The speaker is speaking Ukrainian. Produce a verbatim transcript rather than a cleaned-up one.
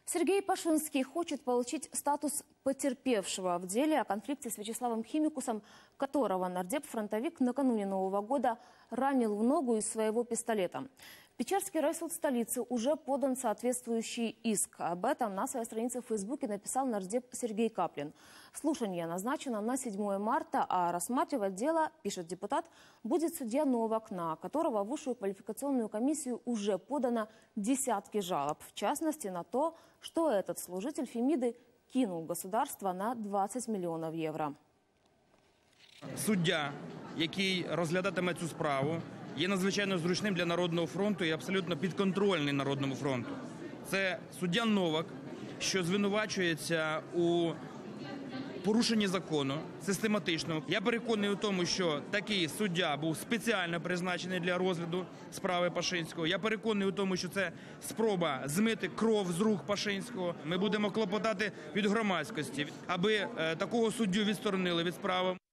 Сергей Пашинский хочет получить статус потерпевшего в деле о конфликте с Вячеславом Химикусом, которого нардеп-фронтовик накануне Нового года ранил в ногу из своего пистолета. В Печерский райсуд столицы уже подан соответствующий иск. Об этом на своей странице в Фейсбуке написал нардеп Сергей Каплин. Слушание назначено на седьмое марта, а рассматривать дело, пишет депутат, будет судья Новак, на которого в высшую квалификационную комиссию уже подано десятки жалоб. В частности, на то, что этот служитель Фемиды кинул государство на двадцять мільйонів євро. Суддя, який розглядатиме цю справу, є надзвичайно зручним для Народного фронту і абсолютно підконтрольний Народному фронту. Це суддя Новак, що звинувачується у порушенні закону систематично. Я переконаний у тому, що такий суддя був спеціально призначений для розгляду справи Пашинського. Я переконаний у тому, що це спроба змити кров з рук Пашинського. Ми будемо клопотати від громадськості, аби такого суддю відсторонили від справи.